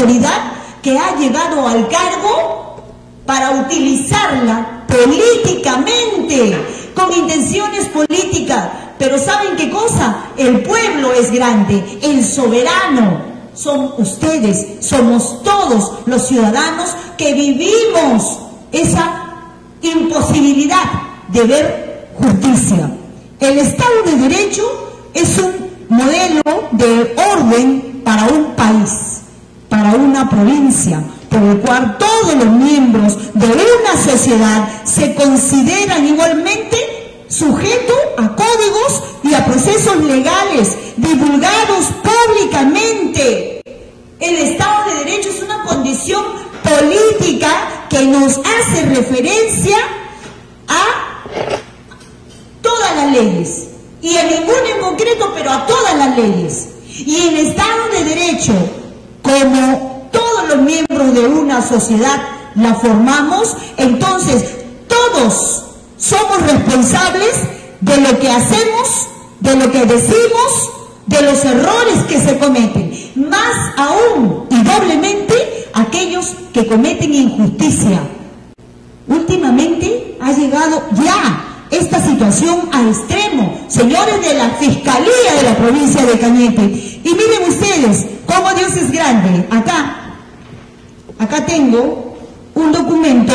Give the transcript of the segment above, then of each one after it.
autoridad que ha llegado al cargo para utilizarla políticamente, con intenciones políticas. Pero ¿saben qué cosa? El pueblo es grande, el soberano son ustedes, somos todos los ciudadanos que vivimos esa imposibilidad de ver justicia. El Estado de Derecho es un modelo de orden para un país, para una provincia, por el cual todos los miembros de una sociedad se consideran igualmente sujetos a códigos y a procesos legales divulgados públicamente. El Estado de Derecho es una condición política que nos hace referencia a todas las leyes, y a ninguna en concreto, pero a todas las leyes. Y el Estado de Derecho, como todos los miembros de una sociedad la formamos, entonces todos somos responsables de lo que hacemos, de lo que decimos, de los errores que se cometen, más aún y doblemente aquellos que cometen injusticia. Últimamente ha llegado ya esta situación a extremo, señores de la Fiscalía de la provincia de Cañete. Y miren ustedes cómo Dios es grande. Acá tengo un documento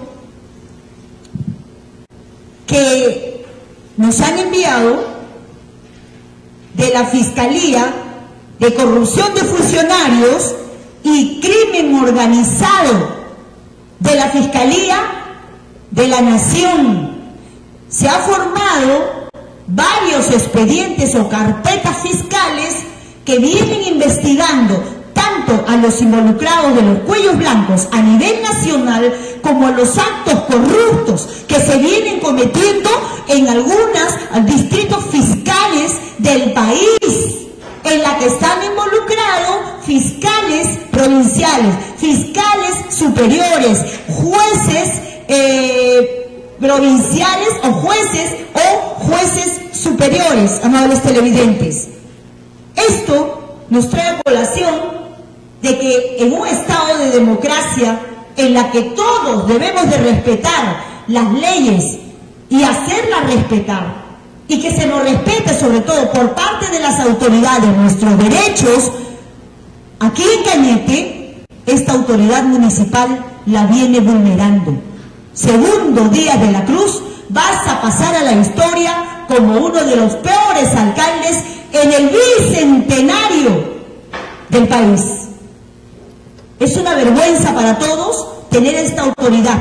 que nos han enviado de la Fiscalía de Corrupción de Funcionarios y Crimen Organizado de la Fiscalía de la Nación. Se han formado varios expedientes o carpetas fiscales que vienen investigando tanto a los involucrados de los cuellos blancos a nivel nacional como a los actos corruptos que se vienen cometiendo en algunos distritos fiscales del país, en la que están involucrados fiscales provinciales, fiscales superiores, jueces provinciales o jueces superiores, amables televidentes. Esto nos trae a colación de que en un estado de democracia en la que todos debemos de respetar las leyes y hacerlas respetar, y que se nos respete sobre todo por parte de las autoridades nuestros derechos, aquí en Cañete esta autoridad municipal la viene vulnerando. Segundo Díaz de la Cruz, vas a pasar a la historia como uno de los peores alcaldes en el bicentenario del país. Es una vergüenza para todos tener esta autoridad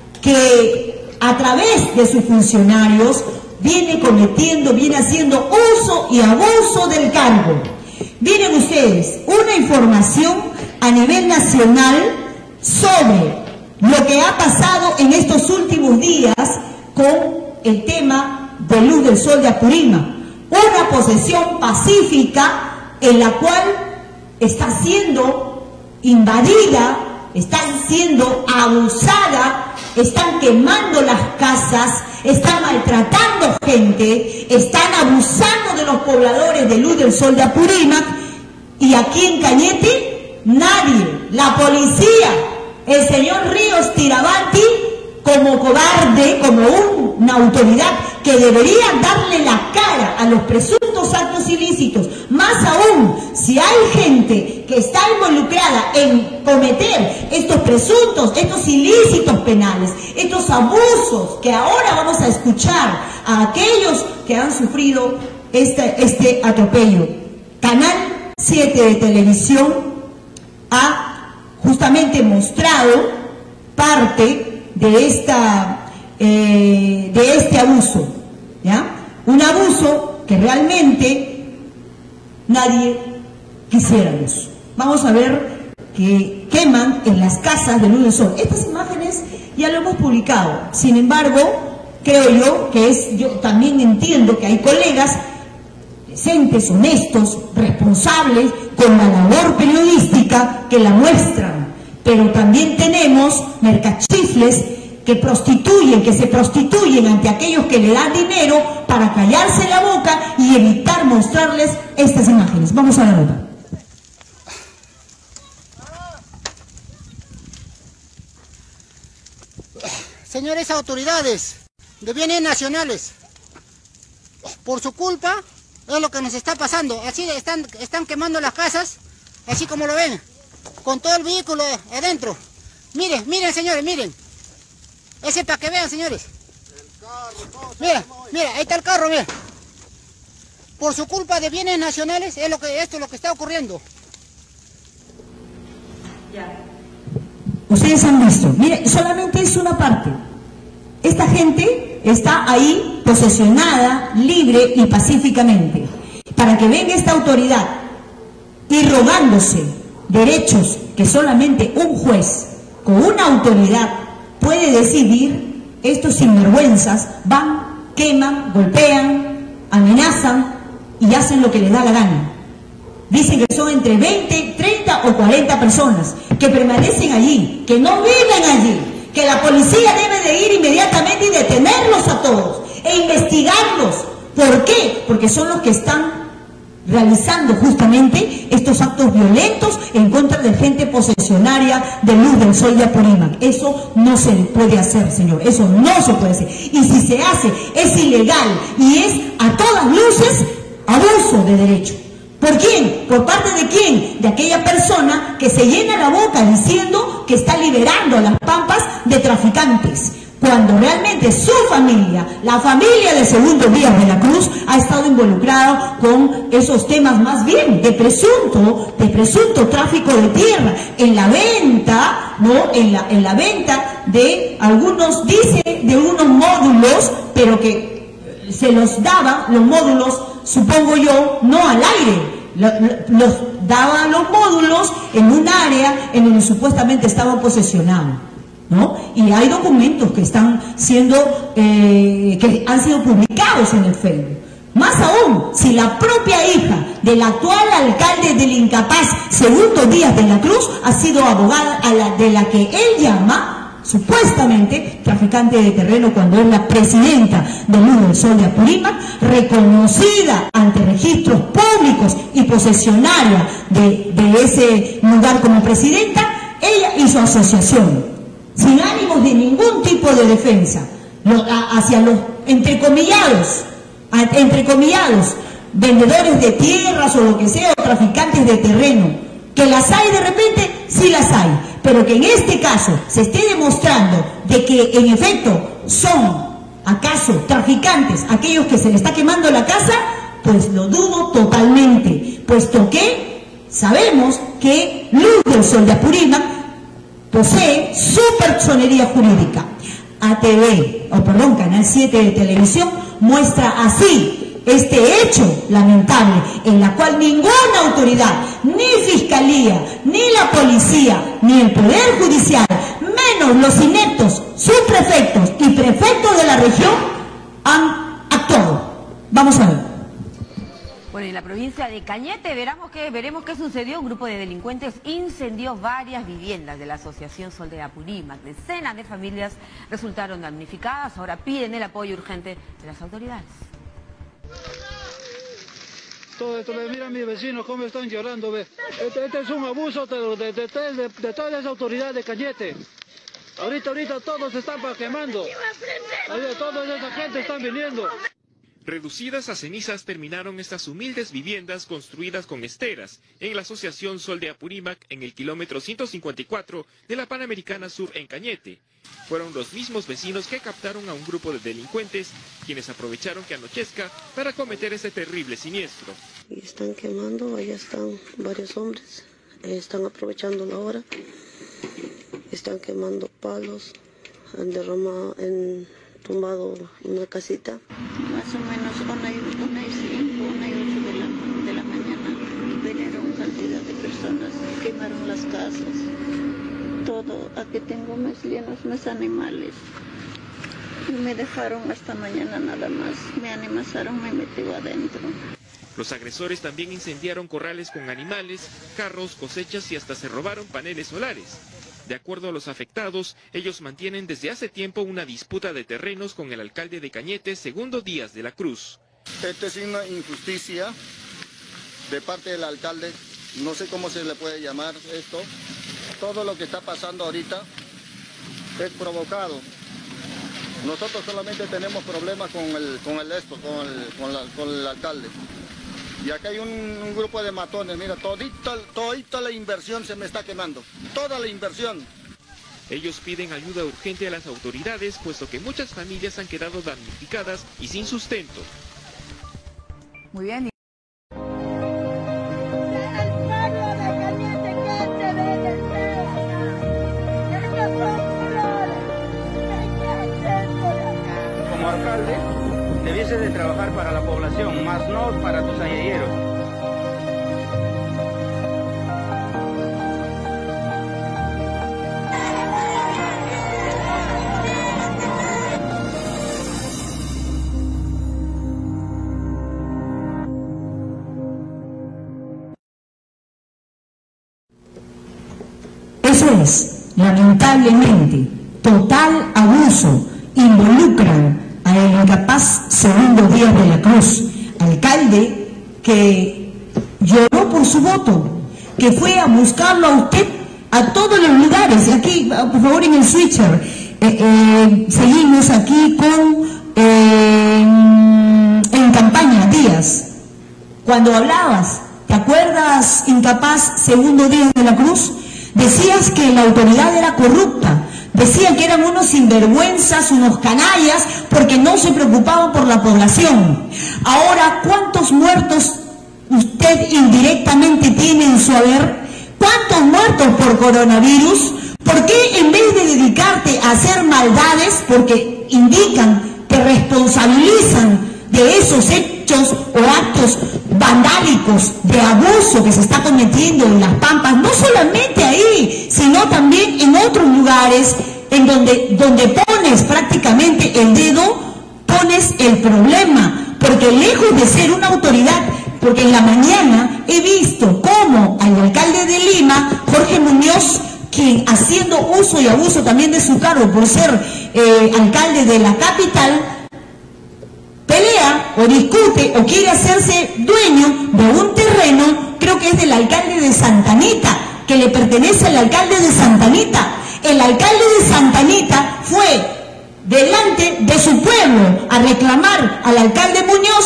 que a través de sus funcionarios viene haciendo uso y abuso del cargo. Miren ustedes, una información a nivel nacional sobre lo que ha pasado en estos últimos días con el tema de Luz del Sol de Apurímac, una posesión pacífica en la cual está siendo invadida, está siendo abusada, están quemando las casas, están maltratando gente, están abusando de los pobladores de Luz del Sol de Apurímac, y aquí en Cañete nadie, la policía, el señor Ríos Tirabanti, como cobarde, como una autoridad que debería darle la cara a los presuntos actos ilícitos, más aún si hay gente que está involucrada en cometer estos presuntos, estos ilícitos penales, estos abusos que ahora vamos a escuchar a aquellos que han sufrido este atropello. Canal 7 de televisión ha justamente mostrado parte de este abuso, ¿ya? Un abuso que realmente nadie quisiéramos. Vamos a ver que queman en las casas de Luz del Sol. Estas imágenes ya lo hemos publicado. Sin embargo, creo yo que yo también entiendo que hay colegas decentes, honestos, responsables, con la labor periodística que la muestran, pero también tenemos mercachifles que se prostituyen ante aquellos que le dan dinero para callarse la boca y evitar mostrarles estas imágenes. Vamos a la nota. señores autoridades de bienes nacionales, por su culpa es lo que nos está pasando. Así están quemando las casas, así como lo ven, con todo el vehículo adentro. Miren, miren señores, miren. Ese para que vean, señores. Mira, mira, ahí está el carro, mira. Por su culpa de bienes nacionales es esto es lo que está ocurriendo. Ustedes han visto, mire, solamente es una parte. Esta gente está ahí posesionada, libre y pacíficamente. Para que venga esta autoridad y rogándose derechos que solamente un juez con una autoridad puede decidir, estos sinvergüenzas van, queman, golpean, amenazan y hacen lo que les da la gana. Dicen que son entre 20, 30 o 40 personas que permanecen allí, que no viven allí, que la policía debe de ir inmediatamente y detenerlos a todos e investigarlos. ¿Por qué? Porque son los que están realizando justamente estos actos violentos en contra de gente posesionaria de Luz del Sol de Apurímac. Eso no se puede hacer, señor, eso no se puede hacer. Y si se hace, es ilegal y es a todas luces abuso de derecho. ¿Por quién? ¿Por parte de quién? De aquella persona que se llena la boca diciendo que está liberando a las pampas de traficantes, cuando realmente su familia, la familia de Segundo Díaz de la Cruz, ha estado involucrada con esos temas más bien de presunto tráfico de tierra, en la venta, ¿no? En la venta de algunos, dice, de unos módulos, pero que se los daban los módulos, supongo yo, no al aire, los daban los módulos en un área en donde supuestamente estaban posesionados, ¿no? Y hay documentos que están siendo, que han sido publicados en el Facebook. Más aún, si la propia hija del actual alcalde del incapaz Segundo Díaz de la Cruz ha sido abogada de la que él llama supuestamente traficante de terreno, cuando es la presidenta de Luz del Sol de Apurímac, reconocida ante registros públicos y posesionaria de ese lugar como presidenta, ella y su asociación, sin ánimos de ningún tipo de defensa, hacia los entrecomillados, vendedores de tierras o lo que sea, o traficantes de terreno, que las hay de repente, sí las hay, pero que en este caso se esté demostrando de que en efecto son acaso traficantes aquellos que se le está quemando la casa, pues lo dudo totalmente, puesto que sabemos que Luz del Sol de Apurímac posee su personería jurídica. Canal 7 de televisión muestra así este hecho lamentable, en la cual ninguna autoridad, ni fiscalía, ni la policía, ni el poder judicial, menos los ineptos subprefectos y prefectos de la región, han actuado. Vamos a ver. Bueno, en la provincia de Cañete veremos qué sucedió. Un grupo de delincuentes incendió varias viviendas de la Asociación Sol de Apurímac. Decenas de familias resultaron damnificadas. Ahora piden el apoyo urgente de las autoridades. Todo esto, mira mis vecinos cómo están llorando, ve. Este es un abuso de todas las autoridades de Cañete. Ahorita todos se están quemando. Toda esa gente están viniendo. Reducidas a cenizas terminaron estas humildes viviendas construidas con esteras en la Asociación Sol de Apurímac en el kilómetro 154 de la Panamericana Sur en Cañete. Fueron los mismos vecinos que captaron a un grupo de delincuentes quienes aprovecharon que anochezca para cometer ese terrible siniestro. Y están quemando, allá están varios hombres, están aprovechando la hora, están quemando palos, han derramado, tumbado una casita. Más o menos 1:05, 1:08 de la mañana vinieron cantidad de personas, quemaron las casas, todo. Aquí tengo mis animales. Y me dejaron hasta mañana nada más. Me amenazaron, me metió adentro. Los agresores también incendiaron corrales con animales, carros, cosechas y hasta se robaron paneles solares. De acuerdo a los afectados, ellos mantienen desde hace tiempo una disputa de terrenos con el alcalde de Cañete, Segundo Díaz de la Cruz. Esta es una injusticia de parte del alcalde, no sé cómo se le puede llamar esto. Todo lo que está pasando ahorita es provocado Nosotros solamente tenemos problemas con el alcalde. Y acá hay un grupo de matones, mira, todita la inversión se me está quemando, toda la inversión. Ellos piden ayuda urgente a las autoridades, puesto que muchas familias han quedado damnificadas y sin sustento. Muy bien. Como alcalde, debieses de trabajar para la población, más no para tus ayeyeros. Eso es, lamentablemente, total abuso. Involucran al incapaz Segundo Díaz de la Cruz, alcalde que lloró por su voto, que fue a buscarlo a usted a todos los lugares. Aquí, por favor, en el switcher, seguimos aquí con en campaña, Díaz. Cuando hablabas, ¿te acuerdas, incapaz Segundo Díaz de la Cruz? Decías que la autoridad era corrupta, decían que eran unos sinvergüenzas, unos canallas, porque no se preocupaban por la población. Ahora, ¿cuántos muertos usted indirectamente tiene en su haber? ¿Cuántos muertos por coronavirus? ¿Por qué en vez de dedicarte a hacer maldades, porque indican que responsabilizan de esos hechos o actos vandálicos de abuso que se está cometiendo en Las Pampas, no solamente ahí, sino también en otros lugares en donde pones prácticamente el dedo, pones el problema, porque lejos de ser una autoridad, porque en la mañana he visto cómo al alcalde de Lima, Jorge Muñoz, quien haciendo uso y abuso también de su cargo por ser alcalde de la capital, pelea o discute o quiere hacerse dueño de un terreno, creo que es del alcalde de Santa Anita, que le pertenece al alcalde de Santa Anita. El alcalde de Santa Anita fue delante de su pueblo a reclamar al alcalde Muñoz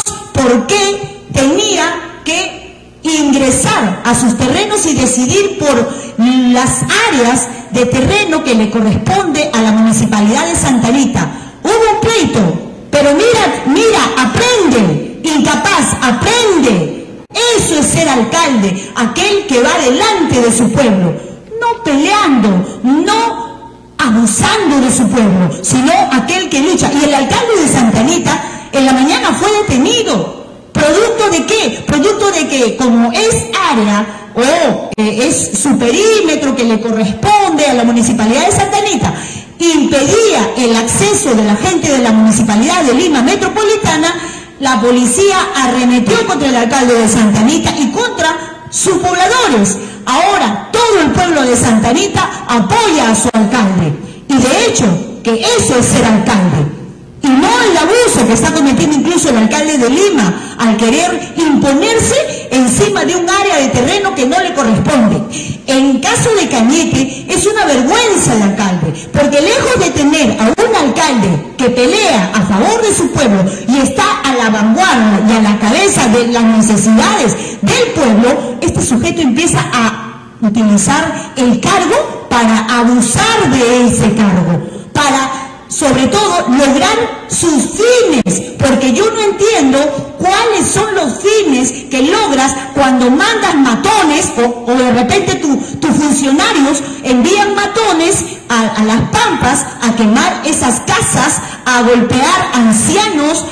porque tenía que ingresar a sus terrenos y decidir por las áreas de terreno que le corresponde a la municipalidad de Santa Anita. Hubo un pleito. Pero mira, aprende, incapaz, aprende. Eso es ser alcalde, aquel que va delante de su pueblo, no peleando, no abusando de su pueblo, sino aquel que lucha. Y el alcalde de Santa Anita en la mañana fue detenido. ¿Producto de qué? Producto de que como es área o es su perímetro que le corresponde a la municipalidad de Santa Anita, impedía el acceso de la gente de la Municipalidad de Lima Metropolitana, la policía arremetió contra el alcalde de Santa Anita y contra sus pobladores. Ahora todo el pueblo de Santa Anita apoya a su alcalde. Y de hecho, que eso es ser alcalde. Y no el abuso que está cometiendo incluso el alcalde de Lima al querer imponerse encima de un área de terreno que no le corresponde. En caso de Cañete es una vergüenza el alcalde, porque lejos de tener a un alcalde que pelea a favor de su pueblo y está a la vanguardia y a la cabeza de las necesidades del pueblo, este sujeto empieza a utilizar el cargo para abusar de ese cargo, para sobre todo lograr sus fines, porque yo no entiendo cuáles son los fines que logras cuando mandas matones o de repente tus funcionarios envían matones a Las Pampas a quemar esas casas, a golpear ancianos,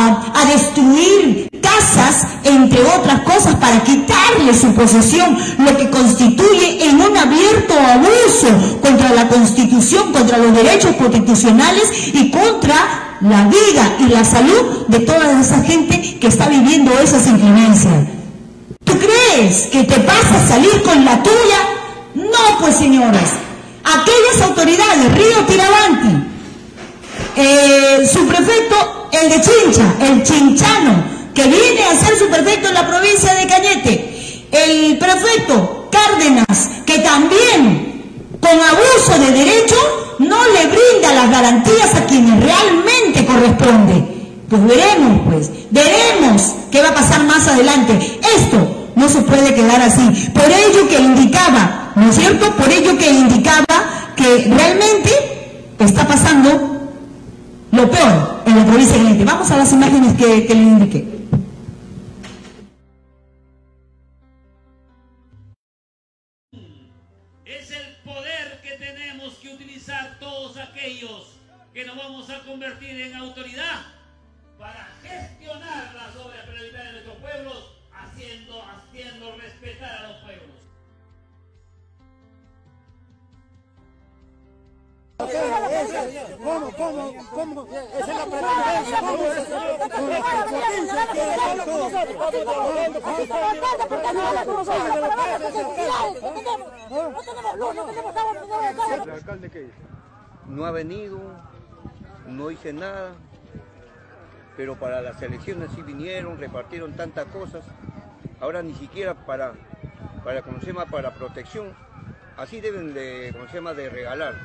a destruir casas, entre otras cosas, para quitarle su posesión, lo que constituye en un abierto abuso contra la Constitución, contra los derechos constitucionales y contra la vida y la salud de toda esa gente que está viviendo esas inclemencias. ¿Tú crees que te vas a salir con la tuya? No, pues señores, aquellas autoridades, Río Tirabanti, su prefecto, el de Chincha, el chinchano, que viene a ser su prefecto en la provincia de Cañete, el prefecto Cárdenas, que también con abuso de derecho no le brinda las garantías a quien quienes realmente corresponde. Pues veremos qué va a pasar más adelante. Esto no se puede quedar así. Por ello que indicaba, ¿no es cierto? Por ello que indicaba que realmente está pasando lo peor en la provincia de Cañete. Vamos a las imágenes que le indiqué. Es el poder que tenemos que utilizar todos aquellos que nos vamos a convertir en autoridad para gestionar las obras prioritarias de nuestros pueblos, haciendo respetar a los pueblos. ¿Cómo? Esa es la pretendencia. ¿El alcalde qué dice? No ha venido, no dice nada, pero para las elecciones sí vinieron, repartieron tantas cosas. Ahora ni siquiera para protección, así deben de regalar.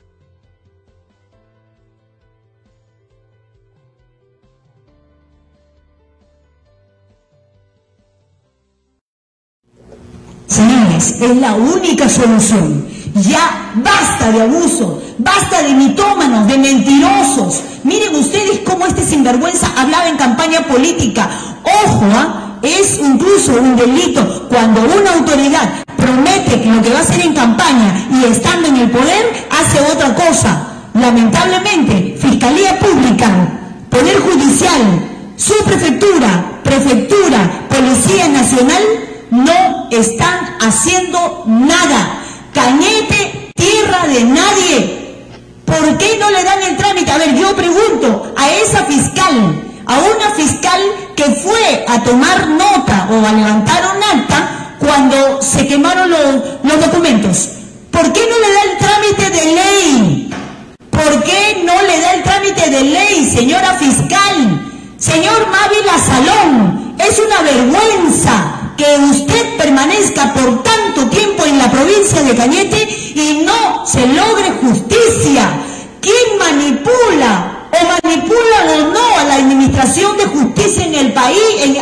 Señores, es la única solución. Ya basta de abuso, basta de mitómanos, de mentirosos. Miren ustedes cómo este sinvergüenza hablaba en campaña política. Ojo, es incluso un delito cuando una autoridad promete que lo que va a hacer en campaña y estando en el poder hace otra cosa. Lamentablemente, Fiscalía Pública, Poder Judicial, Subprefectura, Prefectura, Policía Nacional no están haciendo nada. Cañete, tierra de nadie. ¿Por qué no le dan el trámite? A ver, yo pregunto a esa fiscal, a una fiscal que fue a tomar nota o a levantar un acta cuando se quemaron los documentos. ¿Por qué no le da el trámite de ley? ¿Por qué no le da el trámite de ley, señora fiscal? Señor Mávila Salón, es una vergüenza que usted permanezca por tanto tiempo en la provincia de Cañete y no se logre justicia. ¿Quién manipula o no a la administración de justicia en el país,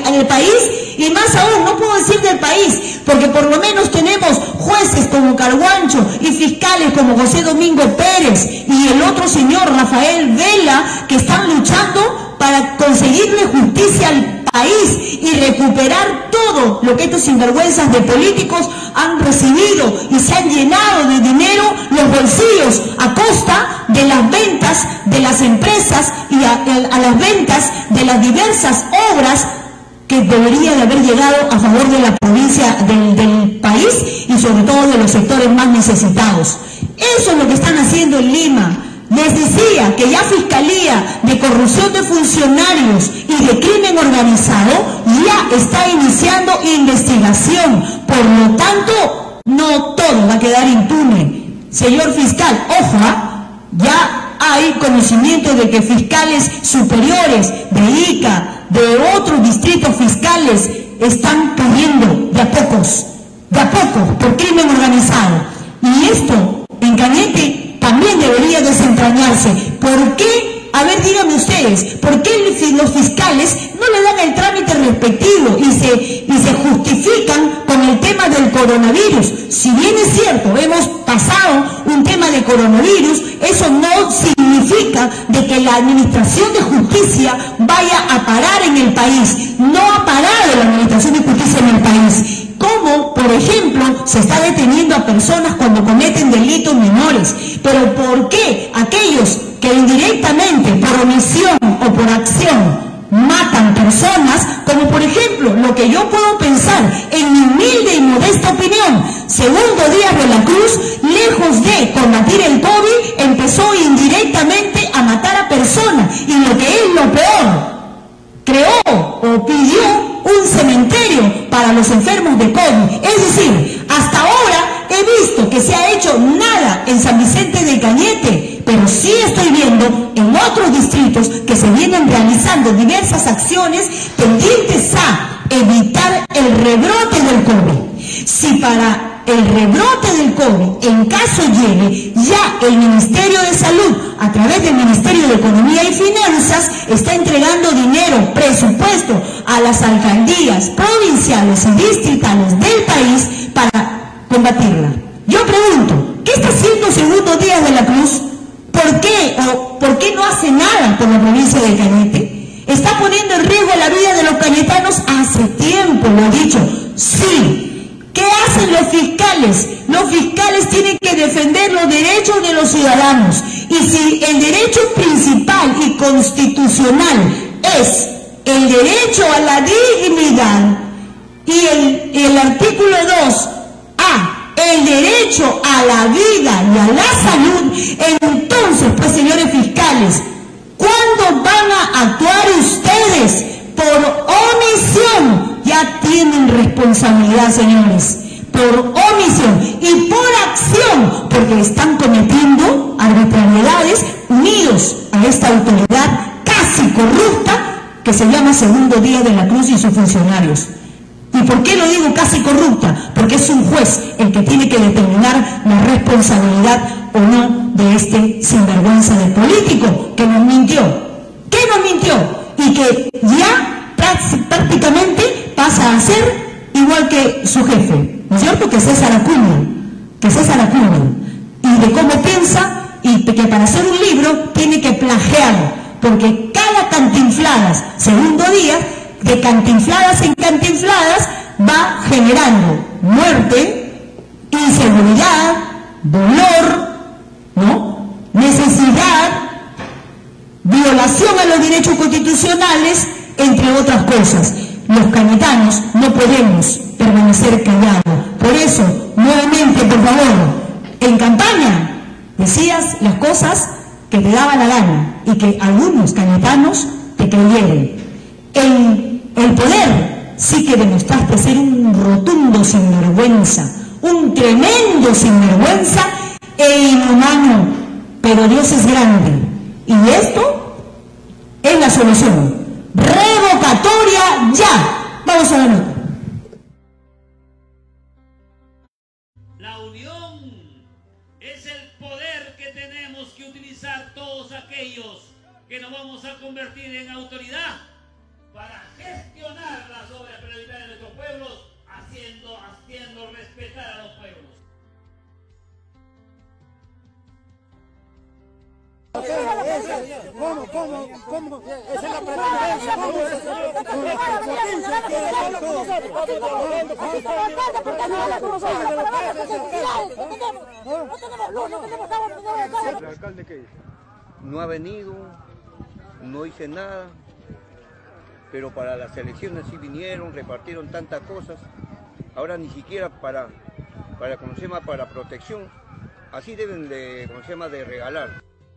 y más aún, no puedo decir del país, porque por lo menos tenemos jueces como Carguancho y fiscales como José Domingo Pérez y el otro señor Rafael Vela, que están luchando para conseguirle justicia al país y recuperar todo lo que estos sinvergüenzas de políticos han recibido y se han llenado de dinero los bolsillos a costa de las ventas de las empresas y a las ventas de las diversas obras que debería de haber llegado a favor de la provincia, del país y sobre todo de los sectores más necesitados. Eso es lo que están haciendo en Lima. Les decía que ya Fiscalía de Corrupción de Funcionarios y de Crimen Organizado ya está iniciando investigación. Por lo tanto, no todo va a quedar impune. Señor fiscal, ojo, ya hay conocimiento de que fiscales superiores de Ica, de otros distritos fiscales, están cayendo de a poco, por crimen organizado. Y esto, en Cañete, también debería desentrañarse. ¿Por qué? A ver, díganme ustedes, ¿por qué los fiscales no le dan el trámite respectivo y se justifican con el tema del coronavirus? Si bien es cierto, hemos pasado un tema de coronavirus, eso no significa de que la administración de justicia vaya a parar en el país. No ha parado la administración de justicia en el país. Como, por ejemplo, se está deteniendo a personas cuando cometen delitos menores. Pero ¿por qué aquellos que indirectamente, por omisión o por acción, matan personas, como por ejemplo, lo que yo puedo pensar, en mi humilde y modesta opinión, Segundo Díaz de la Cruz, lejos de combatir el COVID, empezó indirectamente a matar a personas, y lo que es lo peor, creó o pidió un cementerio para los enfermos de COVID. Es decir, hasta ahora he visto que se ha hecho nada en San Vicente de Cañete, pero sí estoy viendo en otros distritos que se vienen realizando diversas acciones tendientes a evitar el rebrote del COVID. Si para el rebrote del COVID, en caso llegue, ya el Ministerio de Salud, a través del Ministerio de Economía y Finanzas, está entregando dinero, presupuesto, a las alcaldías provinciales y distritales del país para combatirla. Yo pregunto, ¿qué está haciendo Segundo Díaz de la Cruz? ¿Por qué no hace nada por la provincia de Cañete? ¿Está poniendo en riesgo la vida de los cañetanos? Hace tiempo lo ha dicho. Sí. ¿Qué hacen los fiscales? Los fiscales tienen que defender los derechos de los ciudadanos. Y si el derecho principal y constitucional es el derecho a la dignidad y el artículo 2A, el derecho a la vida y a la salud, entonces, pues, señores fiscales, ¿cuándo van a actuar ustedes? Por omisión. Ya tienen responsabilidad, señores, por omisión y por acción, porque están cometiendo arbitrariedades unidos a esta autoridad casi corrupta que se llama Segundo Díaz de la Cruz y sus funcionarios. ¿Y por qué lo digo casi corrupta? Porque es un juez el que tiene que determinar la responsabilidad o no de este sinvergüenza de político que nos mintió. ¿Qué nos mintió? Y que ya prácticamente pasa a ser igual que su jefe, ¿no es cierto? Que César Acuña. Y de cómo piensa, y que para hacer un libro tiene que plagiar, porque cada Cantinfladas, Segundo Día, de cantinfladas en cantinfladas, va generando muerte, inseguridad, dolor, ¿no? Necesidad, violación a los derechos constitucionales, entre otras cosas. Los cañetanos no podemos permanecer callados. Por eso, nuevamente, por favor, en campaña decías las cosas que te daba la gana y que algunos cañetanos te creyeron. En el poder sí que demostraste ser un rotundo sinvergüenza, un tremendo sinvergüenza e inhumano, pero Dios es grande y esto es la solución. Revocatoria ya. Vamos a la nota. La unión es el poder que tenemos que utilizar todos aquellos que nos vamos a convertir en autoridad para gestionar las obras prioritarias de nuestros pueblos, haciendo respetar a los pueblos. ¿Cómo? Esa es la pretendencia. ¿El alcalde qué dice? No ha venido, no hice nada, pero para las elecciones sí vinieron, repartieron tantas cosas. Ahora ni siquiera para ¿cómo se llama? Para protección, así deben de, ¿cómo se llama? De regalar.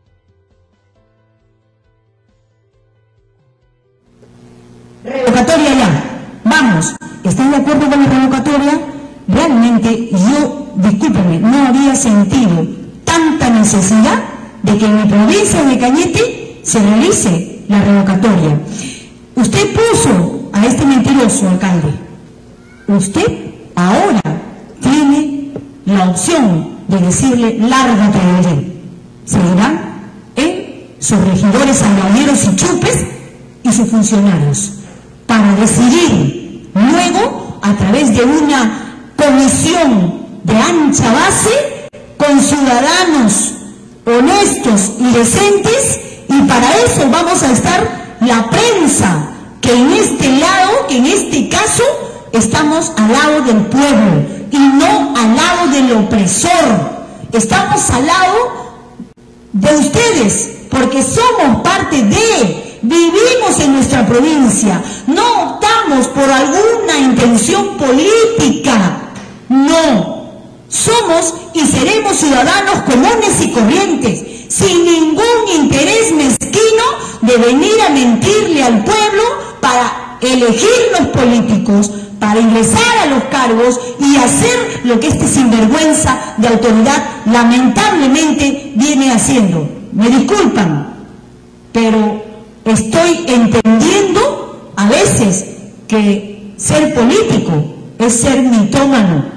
Revocatoria ya. Vamos. ¿Están de acuerdo con la revocatoria? Realmente yo, discúlpenme, no había sentido tanta necesidad de que en mi provincia de Cañete se realice la revocatoria. Usted puso a este mentiroso alcalde. Usted ahora tiene la opción de decirle lárgate de allí. Seguirán sus regidores sanguineros y chupes y sus funcionarios para decidir luego a través de una comisión de ancha base con ciudadanos honestos y decentes, y para eso vamos a estar la prensa, que en este caso estamos al lado del pueblo y no al lado del opresor. Estamos al lado de ustedes porque somos parte de, vivimos en nuestra provincia, no optamos por alguna intención política, no. Somos y seremos ciudadanos comunes y corrientes, sin ningún interés mezquino de venir a mentirle al pueblo para elegir los políticos, para ingresar a los cargos y hacer lo que este sinvergüenza de autoridad lamentablemente viene haciendo. Me disculpan, pero estoy entendiendo a veces que ser político es ser mitómano,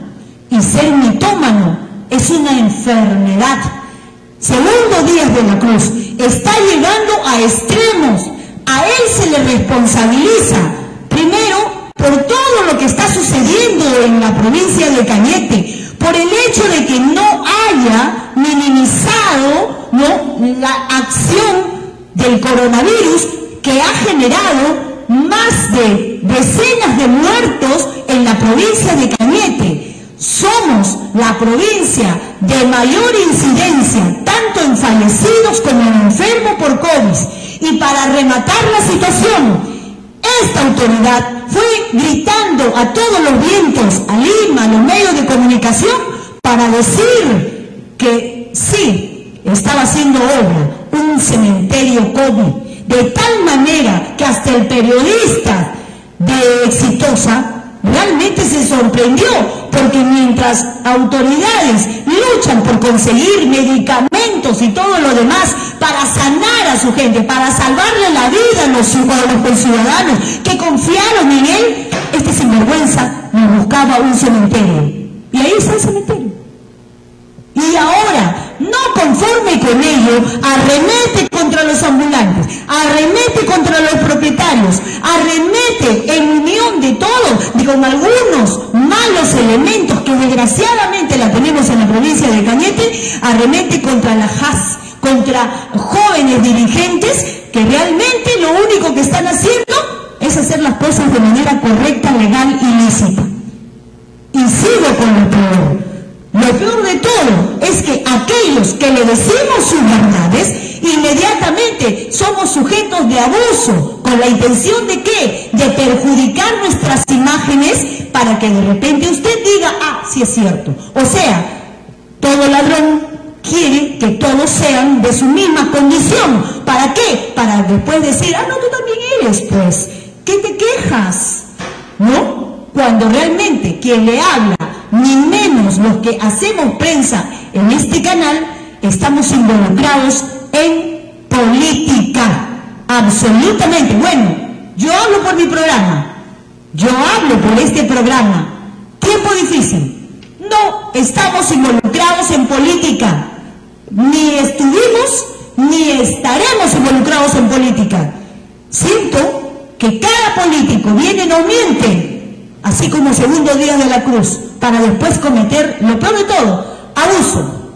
y ser mitómano es una enfermedad. Segundo Díaz de la Cruz está llegando a extremos. A él se le responsabiliza, primero, por todo lo que está sucediendo en la provincia de Cañete, por el hecho de que no haya minimizado, ¿no?, la acción del coronavirus, que ha generado más de decenas de muertos en la provincia de Cañete. Somos la provincia de mayor incidencia, tanto en fallecidos como en enfermos por COVID. Y para rematar la situación, esta autoridad fue gritando a todos los vientos, a Lima, a los medios de comunicación, para decir que sí, estaba haciendo obra un cementerio COVID, de tal manera que hasta el periodista de Exitosa realmente se sorprendió, porque mientras autoridades luchan por conseguir medicamentos y todo lo demás para sanar a su gente, para salvarle la vida a los ciudadanos que confiaron en él, este sinvergüenza buscaba un cementerio. Y ahí está el cementerio. Y ahora, no conforme con ello, arremete contra los ambulantes, arremete contra los propietarios, arremete en unión de todos, y con algunos malos elementos que desgraciadamente la tenemos en la provincia de Cañete, arremete contra la JAS, contra jóvenes dirigentes que realmente lo único que están haciendo es hacer las cosas de manera correcta, legal y lícita. Y sigo con lo peor. Lo peor de todo es que aquellos que le decimos sus verdades, inmediatamente somos sujetos de abuso, con la intención de ¿qué? De perjudicar nuestras imágenes para que de repente usted diga, ah, sí es cierto. O sea, todo ladrón quiere que todos sean de su misma condición. ¿Para qué? Para después decir, ah, no, tú también eres, pues. ¿Qué te quejas? ¿No? Cuando realmente quien le habla, ni menos los que hacemos prensa en este canal, estamos involucrados en política, absolutamente. Bueno, yo hablo por mi programa, yo hablo por este programa. Tiempo difícil. No estamos involucrados en política, ni estuvimos ni estaremos involucrados en política. Siento que cada político viene y nos miente, así como Segundo Díaz de la Cruz, para después cometer, lo peor de todo, abuso.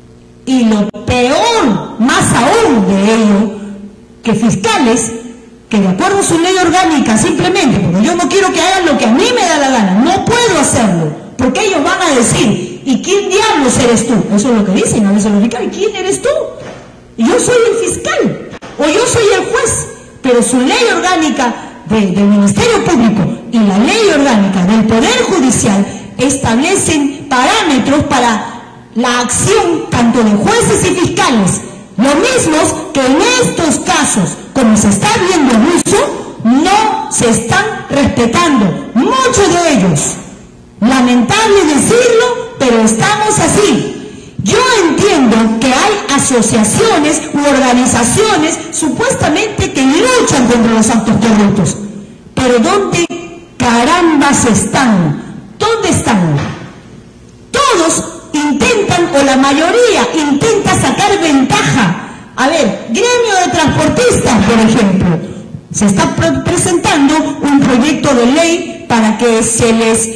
Y lo peor, más aún de ello, que fiscales, que de acuerdo a su ley orgánica, simplemente, porque yo no quiero que hagan lo que a mí me da la gana, no puedo hacerlo, porque ellos van a decir, ¿y quién diablos eres tú? Eso es lo que dicen a veces los fiscales, ¿quién eres tú? Y yo soy el fiscal, o yo soy el juez, pero su ley orgánica del Ministerio Público y la ley orgánica del Poder Judicial establecen parámetros para la acción tanto de jueces y fiscales, lo mismos que en estos casos, como se está viendo abuso, no se están respetando, muchos de ellos. Lamentable decirlo, pero estamos así. Yo entiendo que hay asociaciones u organizaciones supuestamente que luchan contra los actos corruptos, pero ¿dónde carambas están? ¿Dónde están? Todos intentan, o la mayoría intenta sacar ventaja. A ver, gremio de transportistas, por ejemplo, se está presentando un proyecto de ley para que se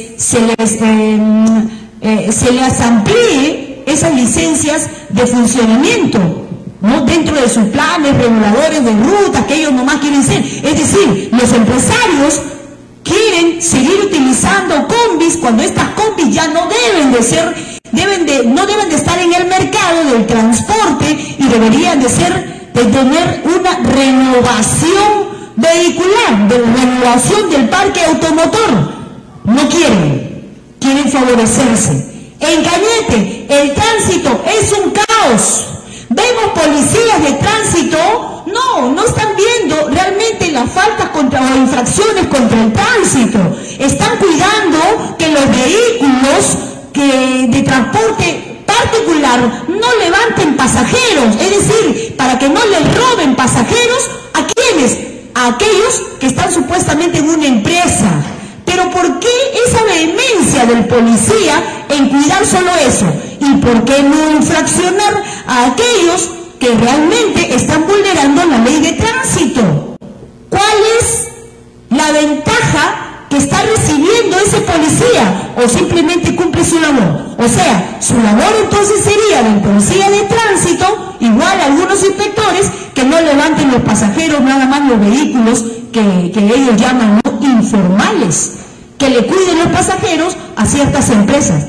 les amplíe esas licencias de funcionamiento, ¿no?, dentro de sus planes reguladores de rutas que ellos nomás quieren ser. Es decir, los empresarios quieren seguir utilizando combis cuando estas combis ya no deben de ser, no deben de estar en el mercado del transporte y deberían de tener una renovación vehicular, de renovación del parque automotor. No quieren favorecerse. En Cañete el tránsito es un caos. Vemos policías de tránsito, no están viendo realmente las faltas o infracciones contra el tránsito. Están cuidando que los vehículos de transporte particular no levanten pasajeros, es decir, para que no les roben pasajeros. ¿A quiénes? A aquellos que están supuestamente en una empresa. Pero ¿por qué esa vehemencia eficacia del policía en cuidar solo eso? ¿Y por qué no infraccionar a aquellos que realmente están vulnerando la ley de tránsito? ¿Cuál es la ventaja que está recibiendo ese policía? ¿O simplemente cumple su labor? O sea, su labor entonces sería del policía de tránsito, igual a algunos inspectores, que no levanten los pasajeros, nada más los vehículos que ellos llaman, ¿no?, informales, que le cuiden los pasajeros a ciertas empresas.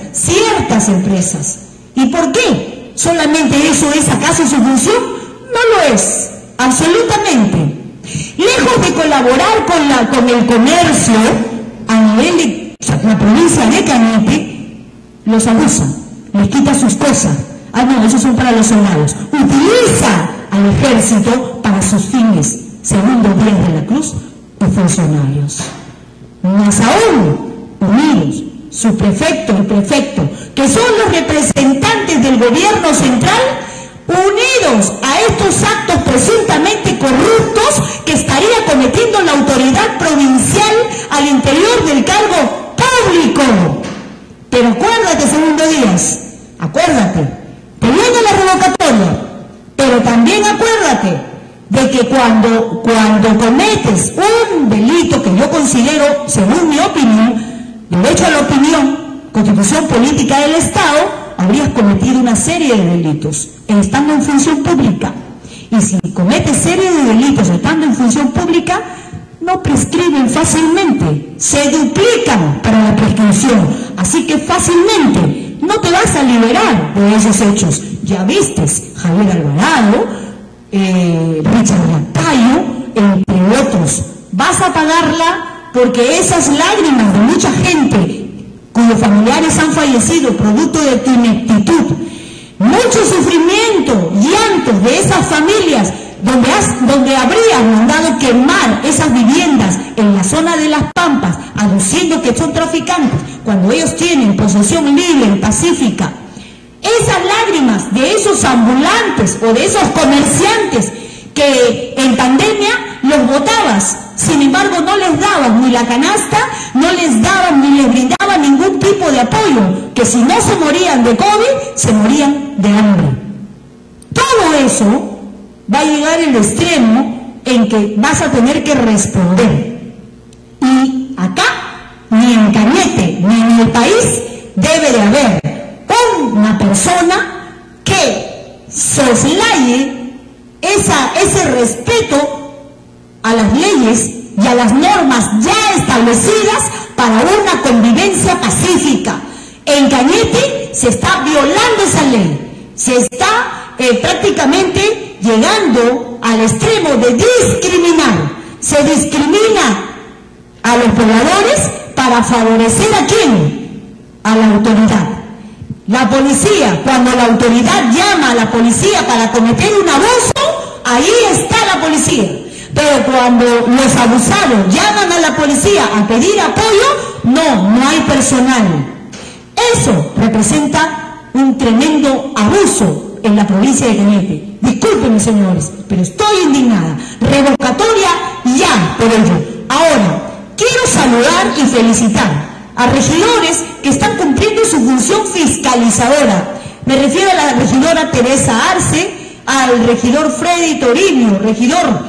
¿Y por qué? ¿Solamente eso es acaso su función? No lo es, absolutamente. Lejos de colaborar con el comercio a nivel de la provincia de Cañete, los abusa, les quita sus cosas. Ah, no, esos son para los soldados. Utiliza al ejército para sus fines, segundo Díaz de la Cruz, y funcionarios. Más aún, unidos, su prefecto y prefecto, que son los representantes del gobierno central, unidos a estos actos presuntamente corruptos que estaría cometiendo la autoridad provincial al interior del cargo público. Pero acuérdate, segundo Díaz, acuérdate, te viene la revocatoria, pero también acuérdate de que cuando cometes un delito que yo considero, según mi opinión, derecho a la opinión, constitución política del Estado, habrías cometido una serie de delitos estando en función pública. Y si cometes serie de delitos estando en función pública, no prescriben fácilmente, se duplican para la prescripción. Así que fácilmente no te vas a liberar de esos hechos. Ya vistes, Javier Alvarado, Richard Lacayo, entre otros. Vas a pagarla porque esas lágrimas de mucha gente cuyos familiares han fallecido producto de tu ineptitud, mucho sufrimiento, llantos de esas familias donde habrían mandado quemar esas viviendas en la zona de Las Pampas, aduciendo que son traficantes, cuando ellos tienen posesión libre, pacífica. Esas lágrimas de esos ambulantes o de esos comerciantes que en pandemia los botabas, sin embargo no les daban ni la canasta, no les daban ni les brindaban ningún tipo de apoyo, que si no se morían de COVID, se morían de hambre. Todo eso va a llegar al extremo en que vas a tener que responder. Y acá, ni en Cañete, ni en el país, debe de haber una persona que soslaye ese respeto a las leyes y a las normas ya establecidas para una convivencia pacífica. En Cañete se está violando esa ley, se está prácticamente llegando al extremo de discriminar. Se discrimina a los pobladores para favorecer ¿a quién? A la autoridad. La policía, cuando la autoridad llama a la policía para cometer un abuso, ahí está la policía. Pero cuando los abusados llaman a la policía a pedir apoyo, no hay personal. Eso representa un tremendo abuso en la provincia de Cañete. Discúlpenme, señores, pero estoy indignada. Revocatoria ya por ello. Ahora, quiero saludar y felicitar a regidores que están cumpliendo su función fiscalizadora. Me refiero a la regidora Teresa Arce, al regidor Freddy Toribio. Regidor,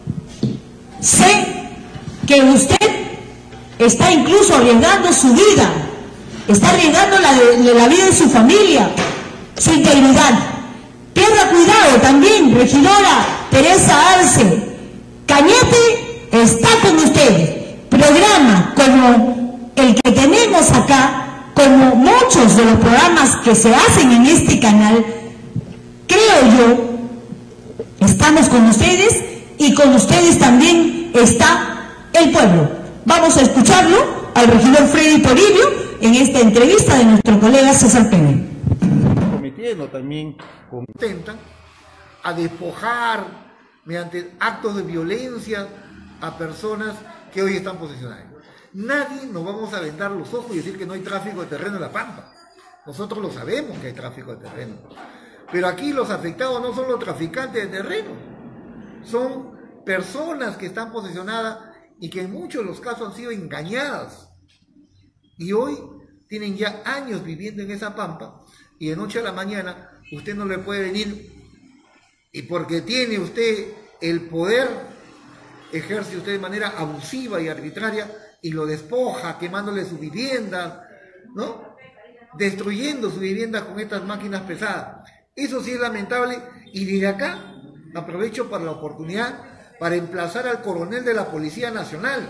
sé que usted está incluso arriesgando su vida, está arriesgando la vida de su familia, su integridad. Pierda cuidado también, regidora Teresa Arce. Cañete está con usted. Programa como el que tenemos acá, como muchos de los programas que se hacen en este canal, creo yo, estamos con ustedes y con ustedes también está el pueblo. Vamos a escucharlo al regidor Freddy Toribio en esta entrevista de nuestro colega César Pene. Cometiendo también intentan a despojar mediante actos de violencia a personas que hoy están posesionadas. Nadie nos vamos a vendar los ojos y decir que no hay tráfico de terreno en La Pampa. Nosotros lo sabemos que hay tráfico de terreno. Pero aquí los afectados no son los traficantes de terreno. Son personas que están posesionadas y que en muchos de los casos han sido engañadas. Y hoy tienen ya años viviendo en esa pampa y de noche a la mañana usted no le puede venir y porque tiene usted el poder, ejerce usted de manera abusiva y arbitraria y lo despoja, quemándole su vivienda, ¿no? Destruyendo su vivienda con estas máquinas pesadas. Eso sí es lamentable y desde acá aprovecho para la oportunidad para emplazar al coronel de la Policía Nacional,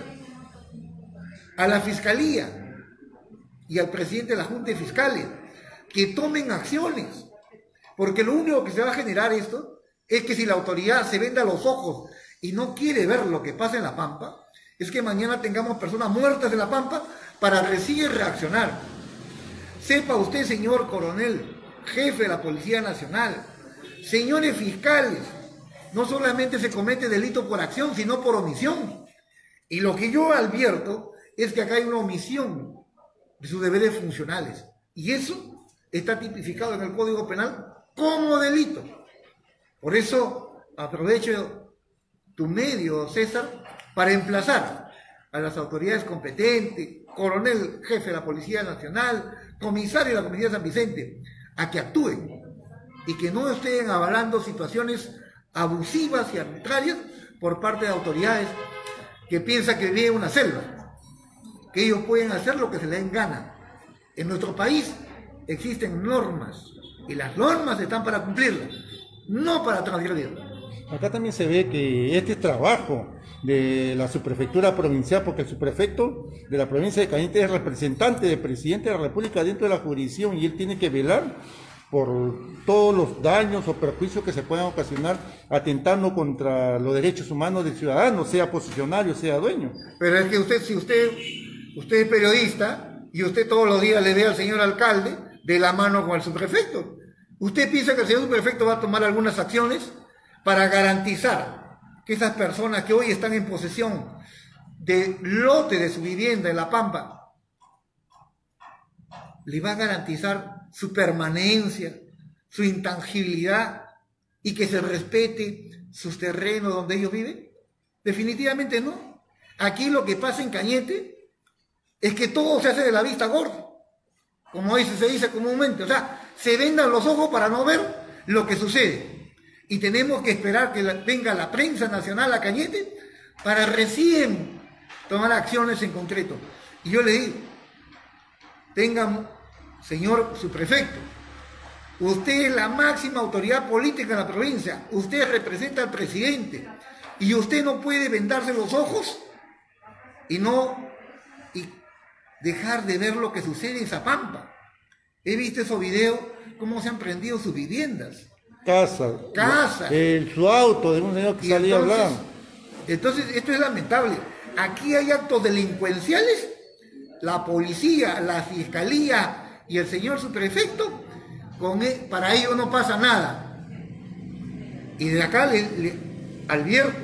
a la Fiscalía y al presidente de la Junta de Fiscales que tomen acciones, porque lo único que se va a generar esto es que si la autoridad se venda los ojos y no quiere ver lo que pasa en la Pampa, es que mañana tengamos personas muertas en la Pampa para recién reaccionar. Sepa usted, señor coronel, jefe de la Policía Nacional, señores fiscales, no solamente se comete delito por acción, sino por omisión. Y lo que yo advierto es que acá hay una omisión de sus deberes funcionales. Y eso está tipificado en el Código Penal como delito. Por eso aprovecho tu medio, César, para emplazar a las autoridades competentes, coronel, jefe de la Policía Nacional, comisario de la Comisaría de San Vicente, a que actúen y que no estén avalando situaciones abusivas y arbitrarias por parte de autoridades que piensan que viven en una selva, que ellos pueden hacer lo que se les den gana. En nuestro país existen normas y las normas están para cumplirlas, no para transgredirlas. Acá también se ve que este trabajo de la subprefectura provincial, porque el subprefecto de la provincia de Cañete es representante del presidente de la República dentro de la jurisdicción y él tiene que velar por todos los daños o perjuicios que se puedan ocasionar atentando contra los derechos humanos del ciudadano, sea posicionario, sea dueño. Pero es que usted, si usted es periodista y usted todos los días le ve al señor alcalde de la mano con el subprefecto, ¿usted piensa que el señor subprefecto va a tomar algunas acciones para garantizar que esas personas que hoy están en posesión de lote de su vivienda en La Pampa, le va a garantizar su permanencia, su intangibilidad y que se respete sus terrenos donde ellos viven? Definitivamente no. Aquí lo que pasa en Cañete es que todo se hace de la vista gorda, como se dice comúnmente, o sea, se vendan los ojos para no ver lo que sucede. Y tenemos que esperar que venga la prensa nacional a Cañete para recién tomar acciones en concreto. Y yo le digo, tengan, señor subprefecto, usted es la máxima autoridad política en la provincia, usted representa al presidente, y usted no puede vendarse los ojos y dejar de ver lo que sucede en Zapampa. He visto esos videos, cómo se han prendido sus viviendas. Casa. Su auto de un señor que salía a hablar. Entonces, esto es lamentable. Aquí hay actos delincuenciales, la policía, la fiscalía y el señor subprefecto, para ellos no pasa nada. Y de acá le advierto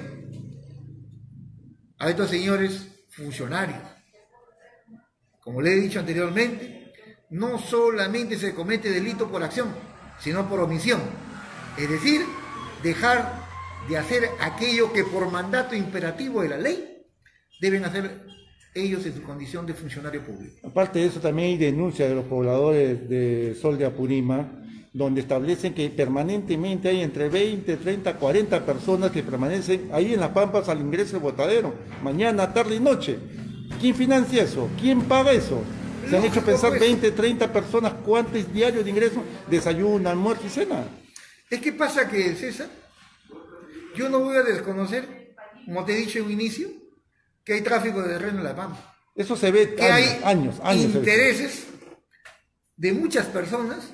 a estos señores funcionarios, como le he dicho anteriormente, no solamente se comete delito por acción, sino por omisión. Es decir, dejar de hacer aquello que por mandato imperativo de la ley deben hacer ellos en su condición de funcionario público. Aparte de eso, también hay denuncias de los pobladores de Sol de Apurímac, donde establecen que permanentemente hay entre 20, 30, 40 personas que permanecen ahí en las Pampas al ingreso del botadero, mañana, tarde y noche. ¿Quién financia eso? ¿Quién paga eso? Se han hecho pensar 20, 30 personas, ¿cuántos diarios de ingreso? Desayuno, almuerzo y cena. Es que pasa que, César, yo no voy a desconocer, como te he dicho en un inicio, que hay tráfico de terreno en La Pampa. Eso se ve que años. Intereses de muchas personas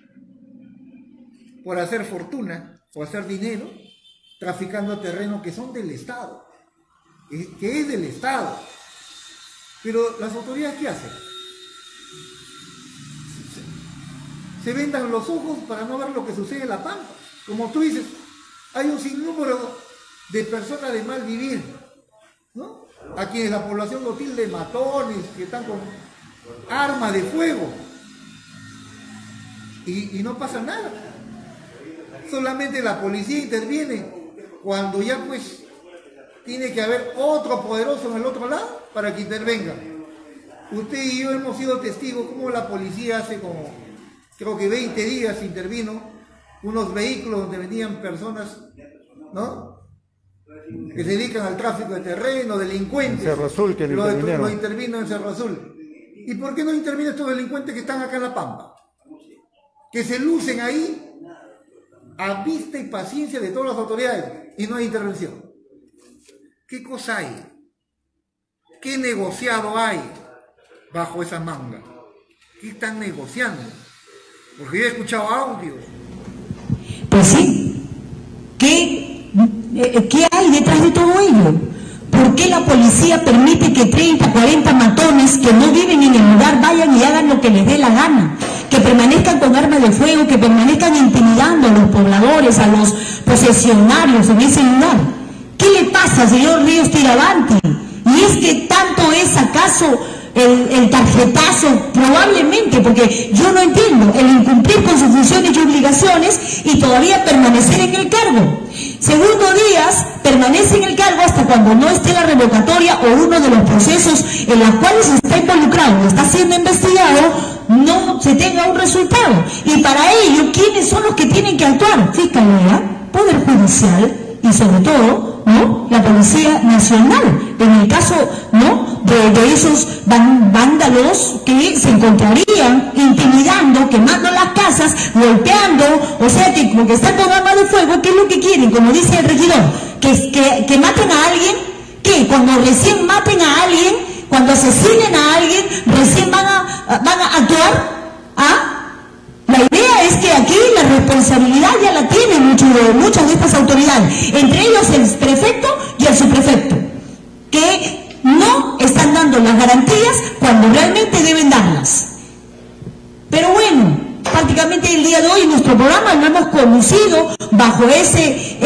por hacer fortuna o hacer dinero, traficando terreno que son del Estado, que es del Estado. Pero las autoridades, ¿qué hacen? Se vendan los ojos para no ver lo que sucede en La Pampa. Como tú dices, hay un sinnúmero de personas de mal vivir, ¿no? A quienes la población lo tilde de matones, que están con armas de fuego. Y no pasa nada. Solamente la policía interviene cuando ya pues tiene que haber otro poderoso en el otro lado para que intervenga. Usted y yo hemos sido testigos cómo la policía hace como, creo que 20 días intervino unos vehículos donde venían personas, ¿no?, que se dedican al tráfico de terreno, delincuentes. Cerro Azul, que lo intervino en Cerro Azul. ¿Y por qué no intervienen estos delincuentes que están acá en La Pampa? Que se lucen ahí a vista y paciencia de todas las autoridades y no hay intervención. ¿Qué cosa hay? ¿Qué negociado hay bajo esa manga? ¿Qué están negociando? Porque yo he escuchado audios. Pues sí. ¿Qué hay detrás de todo ello? ¿Por qué la policía permite que 30, 40 matones que no viven en el lugar vayan y hagan lo que les dé la gana? Que permanezcan con armas de fuego, que permanezcan intimidando a los pobladores, a los posesionarios en ese lugar. ¿Qué le pasa, señor Ríos Tirabanti? Y es que tanto es acaso el tarjetazo, probablemente, porque yo no entiendo el incumplir con sus funciones y obligaciones y todavía permanecer en el cargo. Segundo, Díaz permanece en el cargo hasta cuando no esté la revocatoria o uno de los procesos en los cuales está involucrado o está siendo investigado, no se tenga un resultado. Y para ello, ¿quiénes son los que tienen que actuar? Fiscalía, Poder Judicial y sobre todo, ¿no?, la Policía Nacional, en el caso, ¿no?, de esos vándalos que se encontrarían intimidando, quemando las casas, golpeando, o sea que como que están con armas de fuego. ¿Qué es lo que quieren? Como dice el regidor, que maten a alguien, que cuando recién maten a alguien, cuando asesinen a alguien, recién van a actuar. ¿Ah? La idea es que aquí la responsabilidad ya la tienen muchas de estas autoridades, entre ellos el prefecto y el subprefecto, que no están dando las garantías cuando realmente deben darlas. Pero bueno, prácticamente el día de hoy nuestro programa lo hemos conducido bajo ese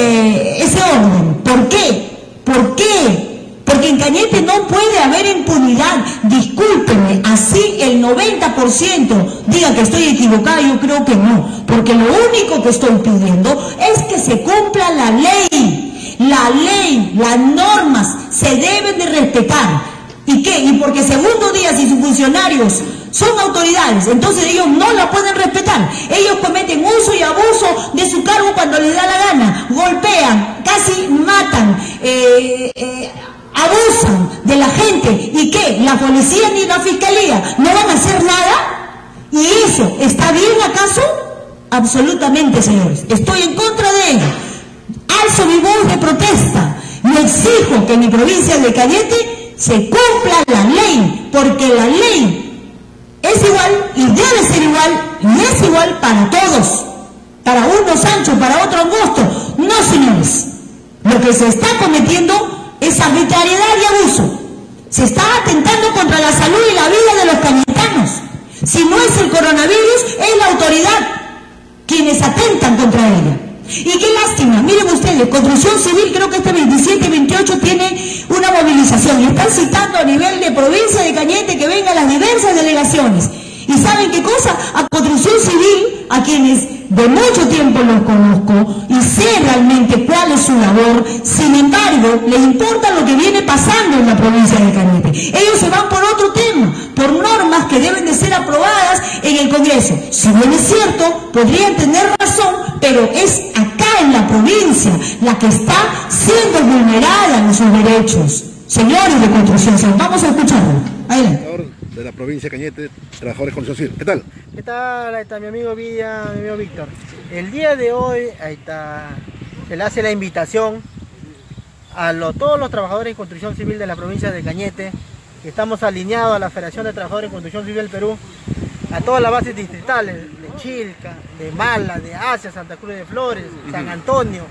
orden. ¿Por qué? ¿Por qué? Porque en Cañete no puede haber impunidad. Discúlpenme, así el 90% diga que estoy equivocada, yo creo que no. Porque lo único que estoy pidiendo es que se cumpla la ley. La ley, las normas se deben de respetar. ¿Y qué? Y porque Segundo Díaz y sus funcionarios son autoridades, entonces ellos no la pueden respetar. Ellos cometen uso y abuso de su cargo cuando les da la gana. Golpean, casi matan, abusan de la gente. ¿Y qué? ¿La policía ni la fiscalía no van a hacer nada? ¿Y eso está bien acaso? Absolutamente, señores. Estoy en contra de ello. Alzo mi voz de protesta y exijo que en mi provincia de Cañete se cumpla la ley, porque la ley es igual y debe ser igual y es igual para todos. Para unos anchos, para otros angostos. No, señores. Lo que se está cometiendo es arbitrariedad y abuso. Se está atentando contra la salud y la vida de los cañetanos. Si no es el coronavirus, es la autoridad quienes atentan contra ella. Y qué lástima, miren ustedes, Construcción Civil creo que este 27 y 28 tiene una movilización y están citando a nivel de provincia de Cañete que vengan las diversas delegaciones. ¿Y saben qué cosa? A Construcción Civil, a quienes de mucho tiempo los conozco y sé realmente cuál es su labor, sin embargo, les importa lo que viene pasando en la provincia de Cañete. Ellos se van por otro tema, por normas que deben de ser aprobadas en el Congreso. Si bien es cierto, podrían tener razón, pero es acá en la provincia la que está siendo vulnerada en sus derechos. Señores de Construcción Civil, vamos a escucharlo. Adelante. De la provincia de Cañete, trabajadores de Construcción Civil. ¿Qué tal? ¿Qué tal? Ahí está mi amigo Villa, mi amigo Víctor. El día de hoy, ahí está, se le hace la invitación a todos los trabajadores de Construcción Civil de la provincia de Cañete, que estamos alineados a la Federación de Trabajadores de Construcción Civil del Perú, a todas las bases distritales, de Chilca, de Mala, de Asia, Santa Cruz de Flores, San Antonio,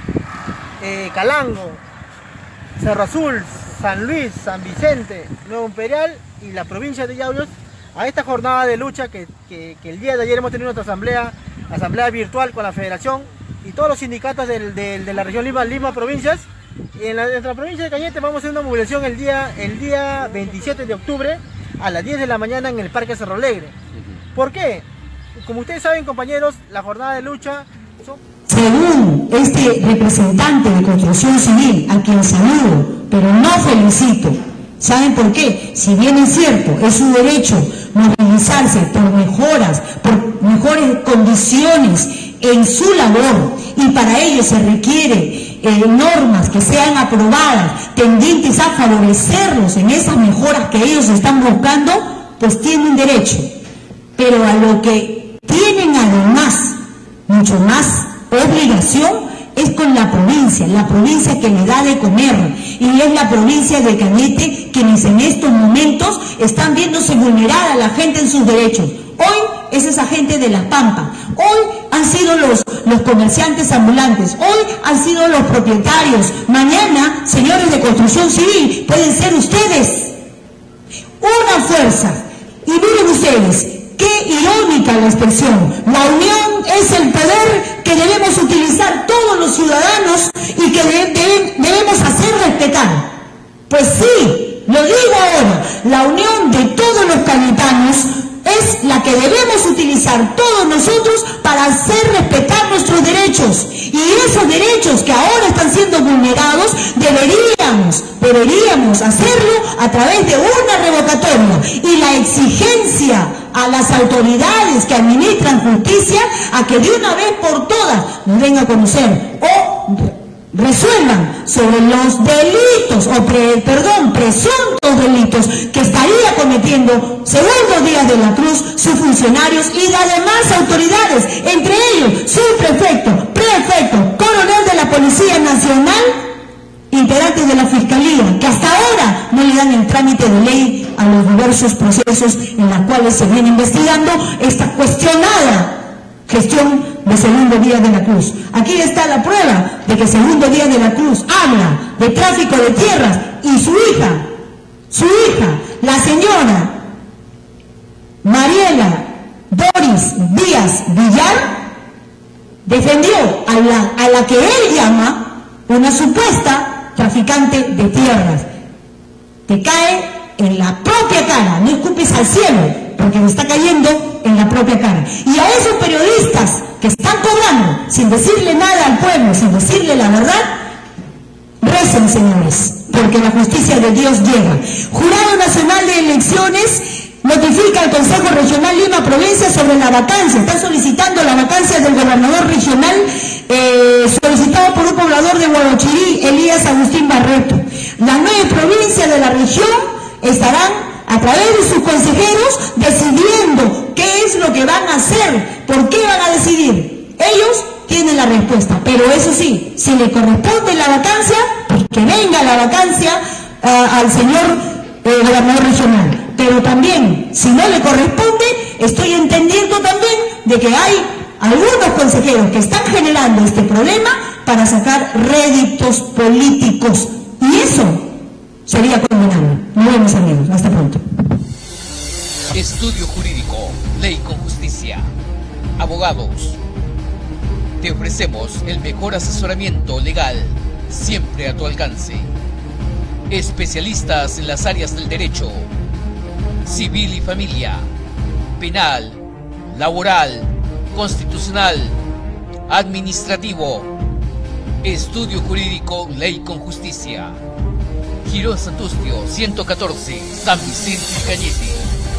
Calango, Cerro Azul, San Luis, San Vicente, Nuevo Imperial y la provincia de Yauyos, a esta jornada de lucha que el día de ayer hemos tenido nuestra asamblea virtual con la federación y todos los sindicatos de la región Lima provincias. Y en nuestra provincia de Cañete vamos a hacer una movilización el día 27 de octubre a las 10 de la mañana en el Parque Cerro Alegre. ¿Por qué? Como ustedes saben, compañeros, la jornada de lucha según este representante de Construcción Civil, a quien saludo, pero no felicito, ¿Saben por qué? Si bien es cierto, es su derecho movilizarse por mejoras, por mejores condiciones en su labor, y para ello se requiere normas que sean aprobadas, tendientes a favorecerlos en esas mejoras que ellos están buscando, pues tienen derecho. Pero a lo que tienen además mucho más obligación es con la provincia que le da de comer, y es la provincia de Cañete quienes en estos momentos están viéndose vulnerada la gente en sus derechos. Hoy es esa gente de La Pampa, hoy han sido los comerciantes ambulantes, hoy han sido los propietarios, mañana, señores de construcción civil, pueden ser ustedes. Una fuerza. Y miren ustedes, qué irónica la expresión. La unión es el poder que debemos utilizar todos los ciudadanos y que debemos hacer respetar. Pues sí, lo digo ahora, la unión de todos los cañetanos es la que debemos utilizar todos nosotros para hacer respetar nuestros derechos. Y esos derechos que ahora están siendo vulnerados, deberíamos hacerlo a través de una revocatoria, y la exigencia a las autoridades que administran justicia a que de una vez por todas nos den a conocer o resuelvan sobre los delitos presuntos delitos que estaría cometiendo, según los Díaz de la Cruz, sus funcionarios y además autoridades, entre ellos su prefecto, coronel de la Policía Nacional, integrantes de la Fiscalía, que hasta ahora no le dan el trámite de ley a los diversos procesos en los cuales se viene investigando esta cuestionada gestión de Segundo Díaz de la Cruz. Aquí está la prueba de que Segundo Díaz de la Cruz habla de tráfico de tierras, y su hija, la señora Mariela Doris Díaz Villar, defendió a la que él llama una supuesta traficante de tierras. Te cae en la propia cara, no escupes al cielo, porque me está cayendo en la propia cara. Y a esos periodistas que están cobrando sin decirle nada al pueblo, sin decirle la verdad, recen, señores, porque la justicia de Dios llega. Jurado Nacional de Elecciones notifica al Consejo Regional Lima Provincia sobre la vacancia. Está solicitando la vacancia del gobernador regional solicitado por un poblador de Huarochirí, Elías Agustín Barreto. Las 9 provincias de la región estarán a través de sus consejeros decidiendo qué es lo que van a hacer, por qué van a decidir. Ellos tienen la respuesta, pero eso sí, si le corresponde la vacancia, pues que venga la vacancia al señor gobernador regional. Pero también, si no le corresponde, estoy entendiendo también de que hay algunos consejeros que están generando este problema para sacar réditos políticos, y eso sería condenable. Nos vemos, amigos. Hasta pronto. Estudio Jurídico, Ley con Justicia. Abogados. Te ofrecemos el mejor asesoramiento legal, siempre a tu alcance. Especialistas en las áreas del derecho, civil y familia, penal, laboral, constitucional, administrativo. Estudio Jurídico, Ley con Justicia. Girón Santustio, 114, San Vicente y Cañete.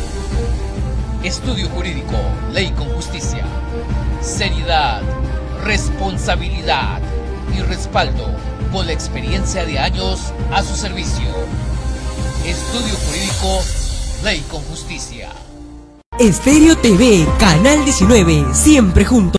Estudio Jurídico, Ley con Justicia. Seriedad, responsabilidad y respaldo con la experiencia de años a su servicio. Estudio Jurídico, Ley con Justicia. Estéreo TV, Canal 19, siempre juntos.